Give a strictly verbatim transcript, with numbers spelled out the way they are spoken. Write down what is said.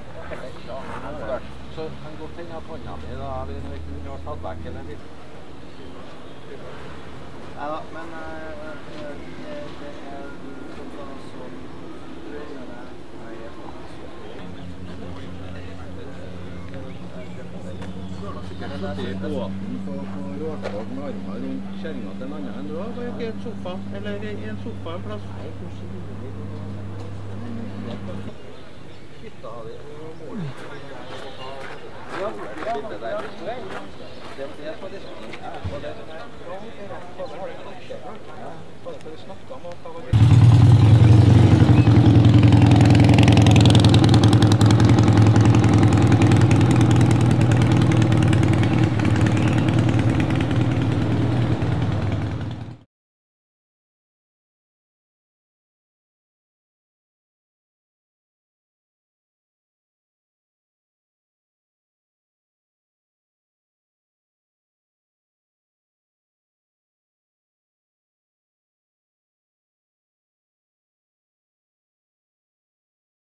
Så kan godt hende at hånda mi da, hvis vi kunne ha tatt vekk eller litt. Ja da, men det er sånn sånn sikkert suttet i båten på rådfag med armer rundt kjøringen til en annen enn du har. Var ikke et sofa, eller i en sofa en plass? Nei, kanskje ikke. Hytta har vi, og målet. Ja, det der. Det er på diskusjonen. Og det er sånn her. Ja, det har du ikke. Ja, bare for å snakke om hva var det.